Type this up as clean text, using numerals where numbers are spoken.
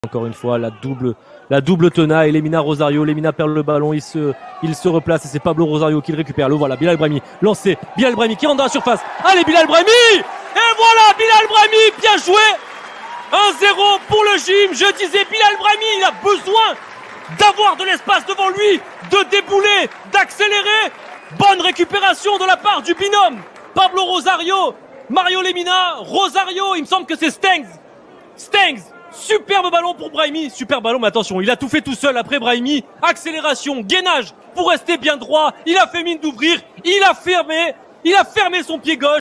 Encore une fois, la double tenaille, Lemina Rosario, Lemina perd le ballon, il se replace et c'est Pablo Rosario qui le récupère. Le voilà, Bilal Brahimi, lancé, Bilal Brahimi qui rentre dans la surface. Allez Bilal Brahimi! Et voilà, Bilal Brahimi, bien joué! 1-0 pour le gym. Je disais, Bilal Brahimi, il a besoin d'avoir de l'espace devant lui, de débouler, d'accélérer. Bonne récupération de la part du binôme. Pablo Rosario, Mario Lemina, Rosario, il me semble que c'est Stengs. Superbe ballon pour Brahimi, super ballon, mais attention, il a tout fait tout seul après Brahimi. Accélération, gainage pour rester bien droit. Il a fait mine d'ouvrir, il a fermé son pied gauche.